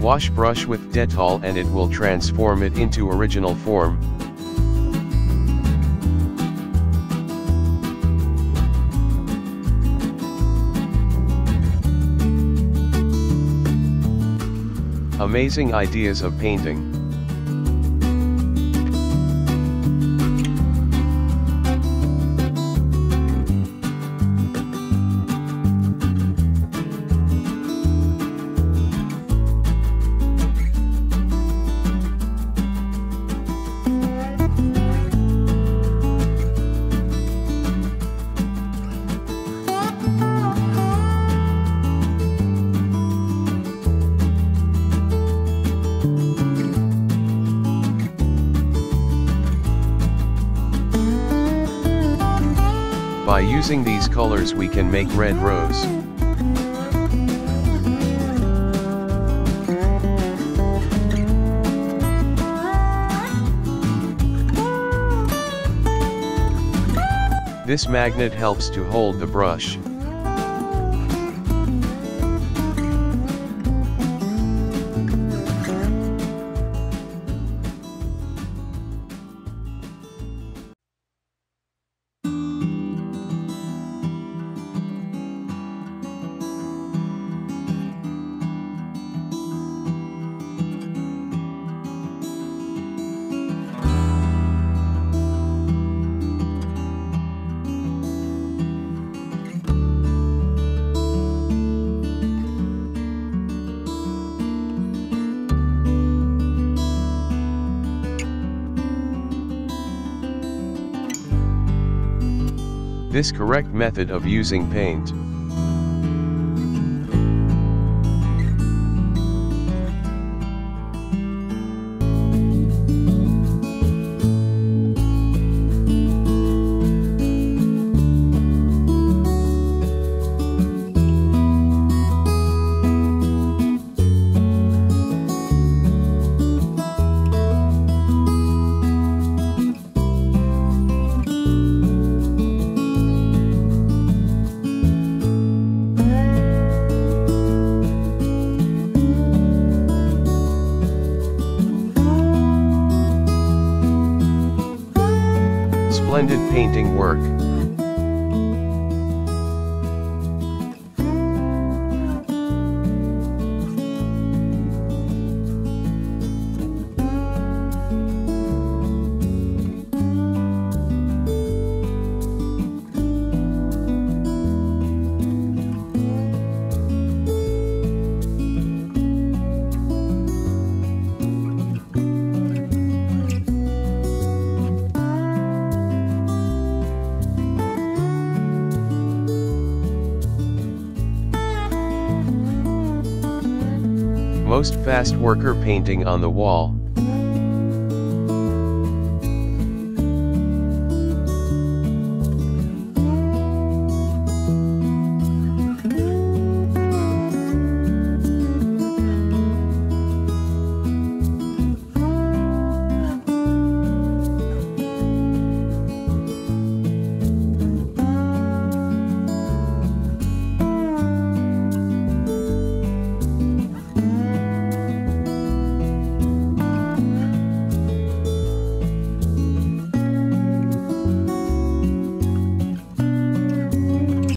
Wash brush with Dettol and it will transform it into original form. Amazing ideas of painting. By using these colors we can make red rose. This magnet helps to hold the brush. This correct method of using paint. Splendid painting work. Most fast worker painting on the wall.